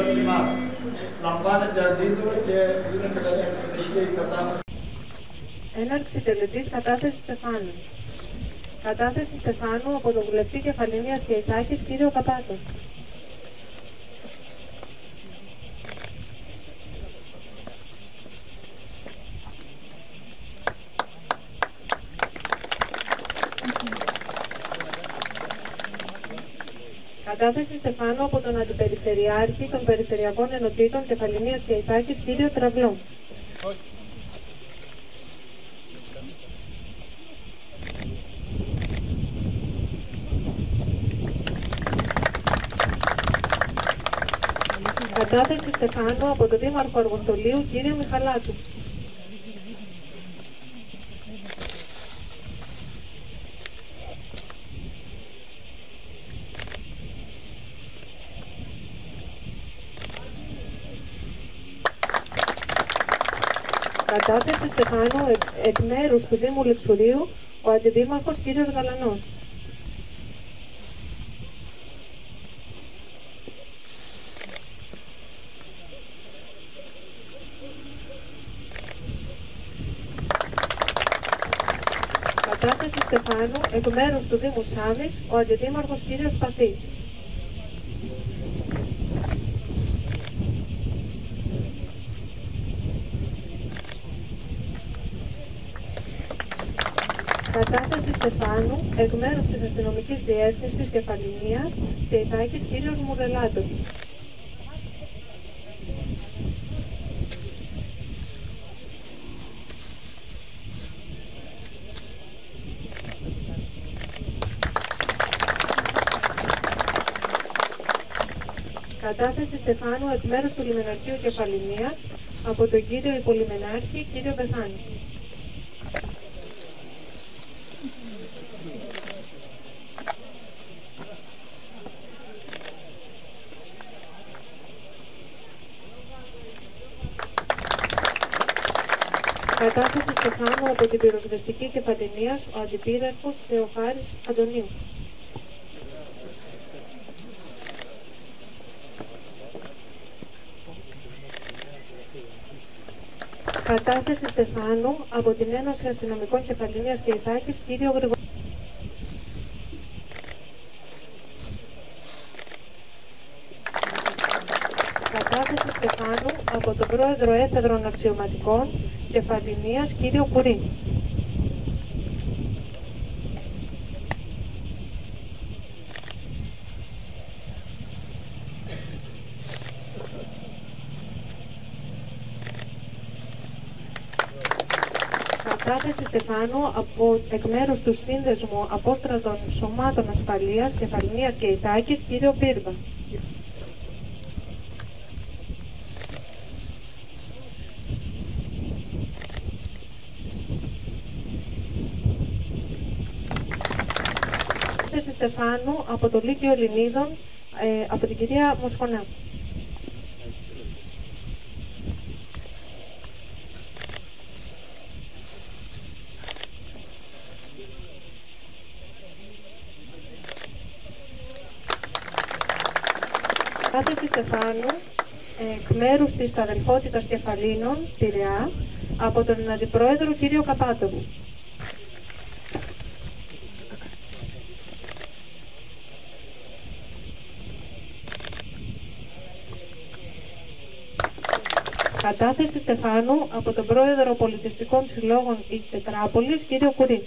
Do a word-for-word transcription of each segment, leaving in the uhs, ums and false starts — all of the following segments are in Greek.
σύμβαση μας. Λαμβάνεται αντίδρο και γίνεται συνεχεία η κατάθεση. Έναρξη τελετής κατάθεσης Στεφάνου. Κατάθεση Στεφάνου από τον βουλευτή Κεφαλίνιας και Ιθάκης κύριο Καπάτο. Κατάθεση Στεφάνου από τον Αντιπεριφερειάρχη των Περιφερειακών Ενωτήτων Κεφαλινίας και Ιθάκης κύριο Τραυλό. Κατάθεση Στεφάνου από τον Δήμαρχο Αργοστολίου κύριο Μιχαλάτου. Κατάθεση Στεφάνου εκ, εκ μέρους του Δήμου Λειξουρίου ο Αντιδήμαρχος κύριος Γαλανός. Κατάθεση Στεφάνου εκ μέρους του Δήμου Σάμης ο Αντιδήμαρχος κύριος Παθής. Κατάθεση Στεφάνου εκ μέρους της Αστυνομικής Διεύθυνσης Κεφαλινίας και Ιθάκης κύριος Μουρελάτος. Κατάθεση Στεφάνου εκ μέρους του Λιμεναρχείου Κεφαλινίας από τον κύριο Υπολιμενάρχη κύριο Πεθάνη. Κατάθεση Στεφάνου από την Πυροσβεστική Κεφαλινίας ο Αντιπύραρχος Θεοχάρης Αντωνίου. Κατάθεση Στεφάνου από την Ένωση Αστυνομικών Κεφαλινίας και Ιθάκης κύριο Γρηγορίου. Κατάθεση Στεφάνου από τον Πρόεδρο Έφεδρων Αξιωματικών Κεφαλινίας κύριο Κουρί. Κατάθεση Στεφάνου από εκ μέρους του Σύνδεσμου Απόστρατων Σωμάτων Ασφαλείας Κεφαλινίας και Ιθάκης κύριο Πύρβα. Κατάθεση Στεφάνου από το Λύκειο Ελληνίδων ε, από την κυρία Μοσχονά. Κατάθεση Στεφάνου εκ μέρους της Αδελφότητας Κεφαλίνων Πειραιά από τον Αντιπρόεδρο κύριο Καπάτοβου. Κατάθεση Στεφάνου από τον Πρόεδρο Πολιτιστικών Συλλόγων της Τετράπολης κύριο Κουρί.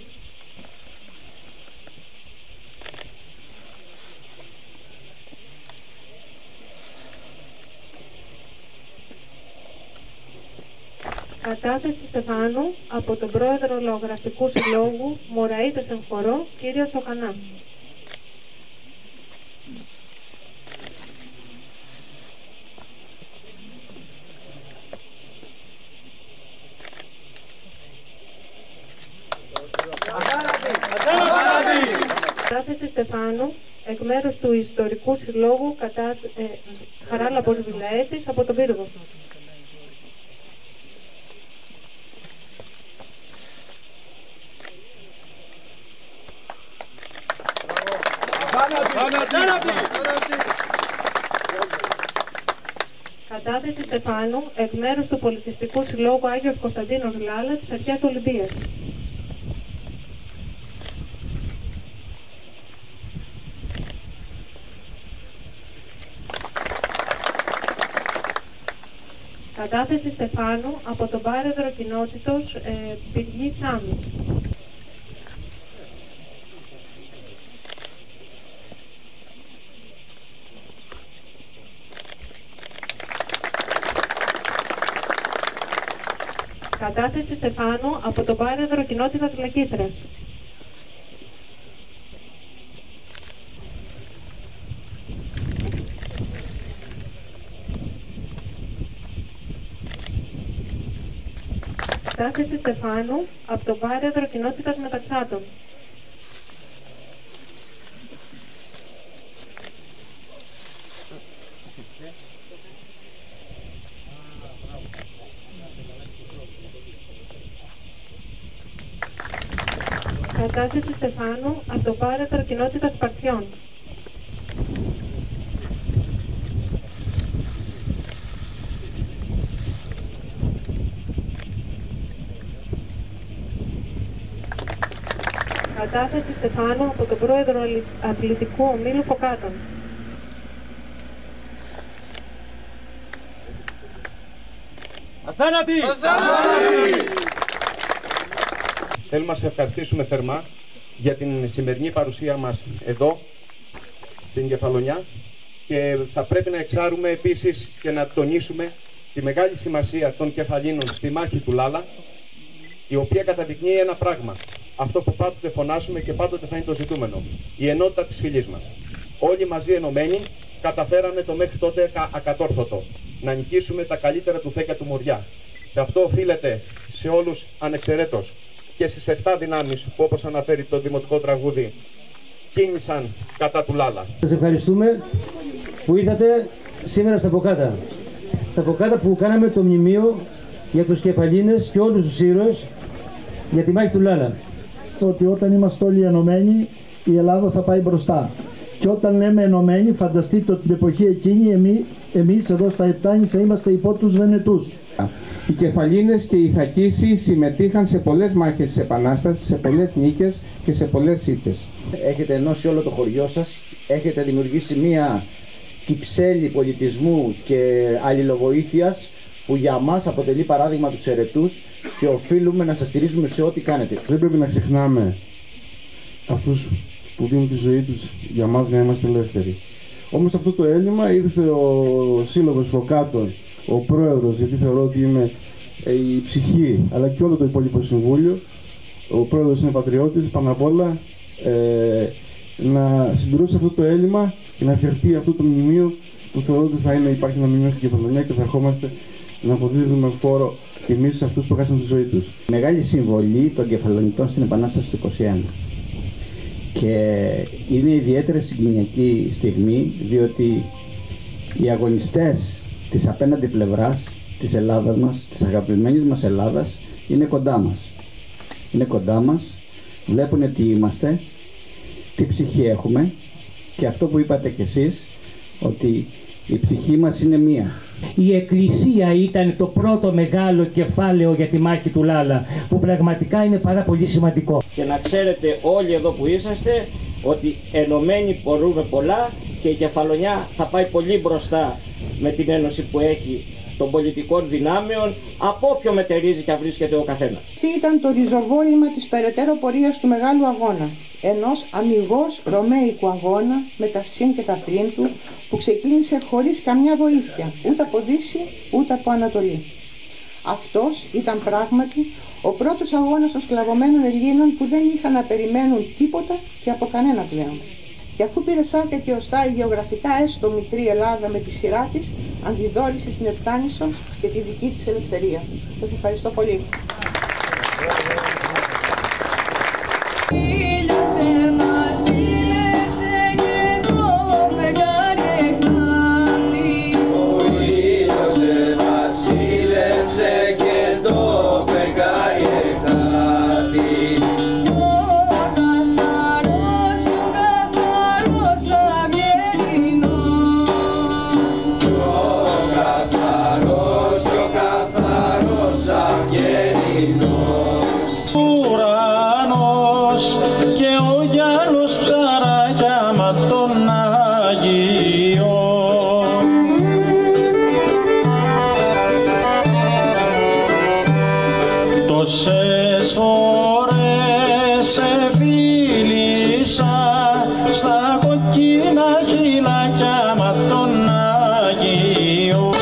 Κατάθεση Στεφάνου από τον Πρόεδρο Λογογραφικού Συλλόγου Μωραΐτες εν Χορό κύριο Σοκανά. Κατάθεση Στεφάνου εκ μέρους του Ιστορικού Συλλόγου κατά ε, Χαράλαμπος Βιλαέτης από τον Πύργο. Κατάθεση Στεφάνου εκ μέρους του Πολιτιστικού Συλλόγου Άγιος Κωνσταντίνος Λάλα της Αρχαίας Ολυμπίας. Κατάθεση Στεφάνου από τον Πάρεδρο Κοινότητος ε, Πυργή Σάμι. Κατάθεση Στεφάνου από τον Πάρεδρο Κοινότητας Λακίστρας. Κατάθεση Στεφάνου από τον Πάρεδρο Κοινότητας Μεταξάτων. Κατάθεση Στεφάνου από τον Πάρεδρο Κοινότητας Σπαρτιών. Κατάθεση Στεφάνου από τον Πρόεδρο Αθλητικού Ομίλου Ποκάτων. Αθάνατη! Αθάνατη! Θέλουμε να σας ευχαριστήσουμε θερμά για την σημερινή παρουσία μας εδώ, στην Κεφαλονιά, και θα πρέπει να εξάρουμε επίσης και να τονίσουμε τη μεγάλη σημασία των κεφαλίνων στη μάχη του Λάλα, η οποία καταδεικνύει ένα πράγμα, αυτό που πάντοτε φωνάσουμε και πάντοτε θα είναι το ζητούμενο, η ενότητα της φυλής μας. Όλοι μαζί ενωμένοι καταφέραμε το μέχρι τότε ακατόρθωτο, να νικήσουμε τα καλύτερα του Θέκια του Μοριά. Και αυτό οφείλεται σε όλους ανεξαιρέτως και στις εφτά δυνάμεις που, όπως αναφέρει το δημοτικό τραγούδι, κίνησαν κατά του Λάλα. Σας ευχαριστούμε που ήρθατε σήμερα στα Ποκάτα. Στα Ποκάτα που κάναμε το μνημείο για τους κεφαλίνες και όλους τους ήρωες για τη μάχη του Λάλα. Ότι όταν είμαστε όλοι ενωμένοι, η Ελλάδα θα πάει μπροστά. Και όταν λέμε ενωμένοι, φανταστείτε ότι την εποχή εκείνη εμείς, εμείς εδώ στα Επτάνησα είμαστε υπό τους Βενετούς. Οι κεφαλίνες και οι Θακίσοι συμμετείχαν σε πολλές μάχες της Επανάστασης, σε πολλές νίκες και σε πολλές ήττες. Έχετε ενώσει όλο το χωριό σας, έχετε δημιουργήσει μία κυψέλη πολιτισμού και αλληλοβοήθειας που για μας αποτελεί παράδειγμα τους αιρετούς και οφείλουμε να σας στηρίζουμε σε ό,τι κάνετε. Δεν πρέπει να ξεχνάμε αυτούς που δίνουν τη ζωή τους για μας να είμαστε ελεύθεροι. Όμως αυτό το έλλειμμα ήρθε ο Σύλλογος Ποκάτων, ο πρόεδρος, γιατί θεωρώ ότι είναι η ψυχή, αλλά και όλο το υπόλοιπο συμβούλιο. Ο πρόεδρος είναι πατριώτης, πάνω απ' όλα ε, να συμπληρώσει αυτό το έλλειμμα και να φτιαχτεί αυτό το μνημείο που θεωρώ ότι θα είναι, υπάρχει ένα μνημείο στην Κεφαλονιά και θα ερχόμαστε να αποδίδουμε φόρο τιμής σε αυτούς που έχασαν τη ζωή τους. Μεγάλη συμβολή των κεφαλονιτών στην Επανάσταση του είκοσι ένα. Και είναι ιδιαίτερα συγκινητική στιγμή, διότι οι αγωνιστές της απέναντι πλευράς της Ελλάδας μας, της αγαπημένης μας Ελλάδας, είναι κοντά μας. Είναι κοντά μας, βλέπουν τι είμαστε, τι ψυχή έχουμε και αυτό που είπατε κι εσείς, ότι η ψυχή μας είναι μία. Η Εκκλησία ήταν το πρώτο μεγάλο κεφάλαιο για τη μάχη του Λάλα, που πραγματικά είναι πάρα πολύ σημαντικό. Και να ξέρετε όλοι εδώ που είσαστε ότι ενωμένοι μπορούμε πολλά και η Κεφαλονιά θα πάει πολύ μπροστά με την ένωση που έχει των πολιτικών δυνάμεων, από όποιο μετερίζει και βρίσκεται ο καθένας. Ήταν το ριζοβόλημα της περαιτέρω πορείας του μεγάλου αγώνα, ενός αμιγώς ρωμαϊκού αγώνα με τα συν και τα πλήν του, που ξεκίνησε χωρίς καμιά βοήθεια, ούτε από Δύση ούτε από Ανατολή. Αυτός ήταν πράγματι ο πρώτος αγώνας των σκλαβωμένων Ελλήνων που δεν είχαν να περιμένουν τίποτα και από κανένα πλέον. Και αφού πήρε σάρκα και οστά η γεωγραφικά έστω μικρή Ελλάδα με τη σειρά της, αντιδόρησε στην Επτάνησο και τη δική της ελευθερία. Σας ευχαριστώ πολύ. Καθαρός ο καθαρός αγγελινός, ο καθαρός εκείνα χειλάκια μ' αυτόν Άγιο.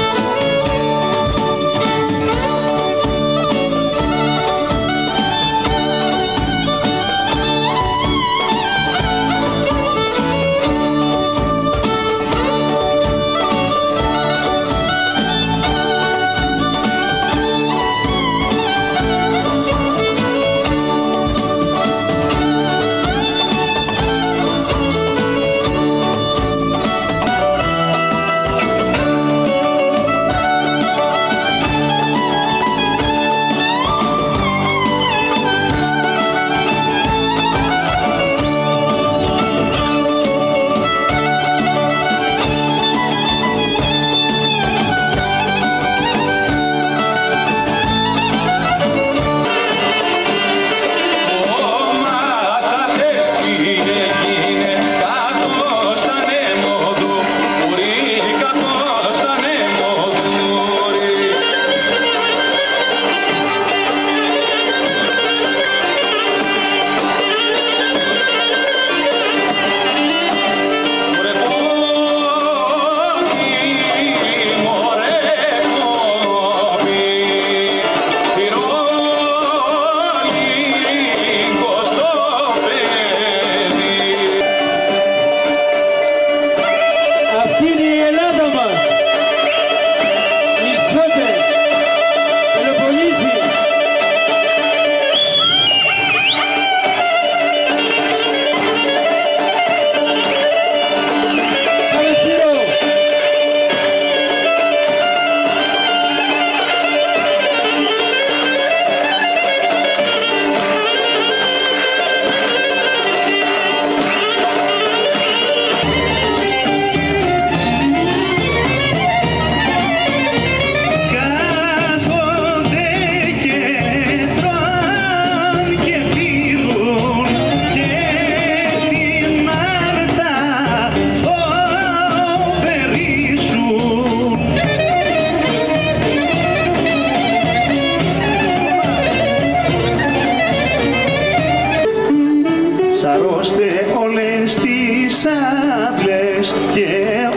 Σαρώστε όλες τις άντλες και